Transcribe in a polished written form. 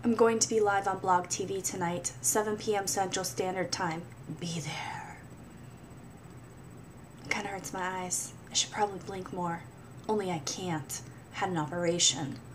I'm going to be live on Blog TV tonight, 7 p.m. Central Standard Time. Be there. It kind of hurts my eyes. I should probably blink more. Only I can't. Had an operation.